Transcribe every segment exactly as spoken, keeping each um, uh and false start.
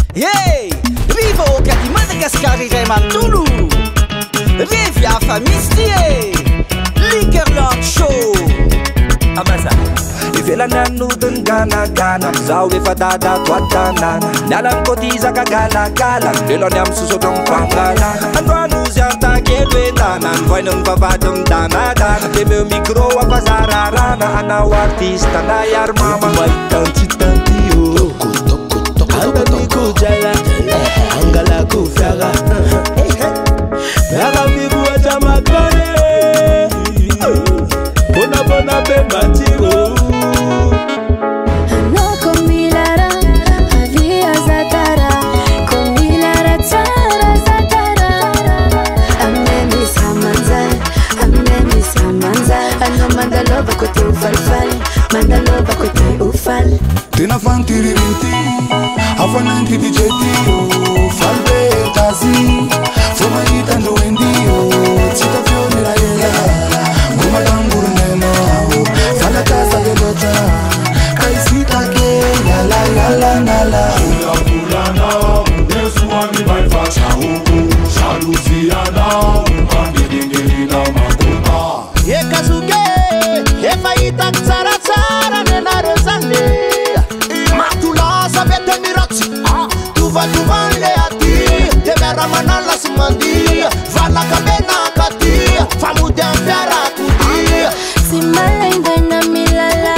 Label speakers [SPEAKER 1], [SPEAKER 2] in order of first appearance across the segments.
[SPEAKER 1] Hey, rivoka di Madagascar iray manontolo. Revy hafa misy ty e Liquorland Show.
[SPEAKER 2] Amasa ivelany anodiny ganagana zao efa dadato an-tanàna miala mikotizaka galagala lelony amin'ny sosotra mipangalana androano zy antakelo entana nyvoainy ny vavady midanadana de meo micro ampazararana anao artista na iary mama maitantitanty andaniko jala angalako fiaga miala mivoatra makane bona bona bembatiro
[SPEAKER 3] no komilara avia zatara komilara tsara zatara ameni samanza ameni samanza ano mandalova kote ufalfal mandalova kote ufal
[SPEAKER 4] tena fantiririnty afananty dijetio falbe tazi fomahita ndoendio tsika fioneraela ngumadangurnenao falakasa velota kaisitake yala yala nala ulapulana nesuami maifasha huku shaluziana ambidingelina makuna
[SPEAKER 5] yekazuge efaita tsara tsara nenarezane matulasa vetemirachi tuva tuvale ati temera manala simandi vala kabena kati famude amfiara kuti
[SPEAKER 3] simala indena milala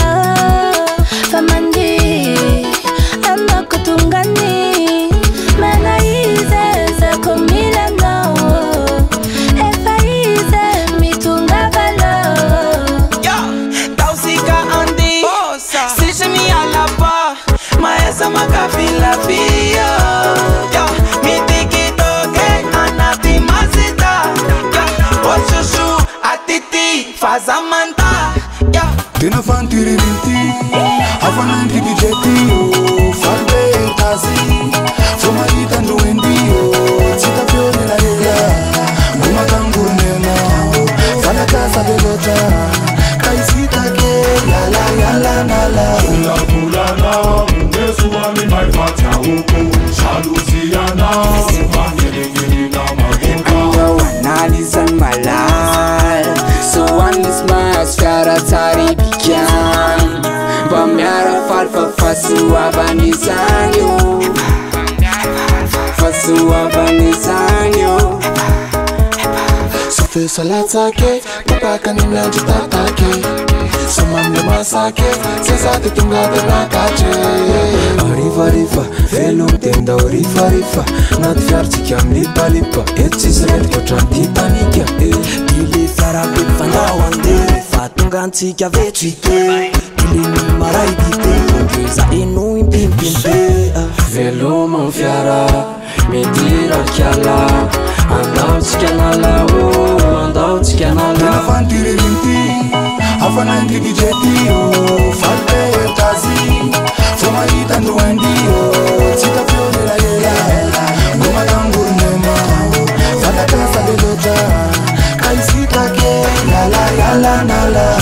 [SPEAKER 3] famandi amako tungani mana izeze komila nao efaize mitunga valo
[SPEAKER 6] yo tausika andi sishimi alapa maesa makafila pia yo mitikitoke anati mazita yo oshushu atiti fazamanta yo
[SPEAKER 4] tena fantiririnty afananty dijetio falbe tazi fomahita ndoendio tsika fioneraela ngumatangurnenao falakasa velota kaisitake yala yala nala ulapulana nesuami maifata huku shaluziana mangelengelina makuna
[SPEAKER 7] analizan malal so anis masfiara tsary bikan mba miara falfa fasoavanizanyo fasoavanizanyo
[SPEAKER 4] sofesalatsake papakany miandry tatake somamle masake sesate tonga tenakache
[SPEAKER 2] arivariva velom tenda orivariva naty fiaritsika amilipalipa eto tsisy rendrika ohatrany titanika ile fiarabe fanao ande fa tonga antsika vetrike ileny maray dite ndreza eno impimpimpe veloma ny fiara medirakiala andaotsika nalao andaotsika nala
[SPEAKER 4] fantiririnty afananty dijetio falbe tazi fomahita ndoendio tsika fioneraela ngumatangurnenao falakasa velota kaisitake yala yala nala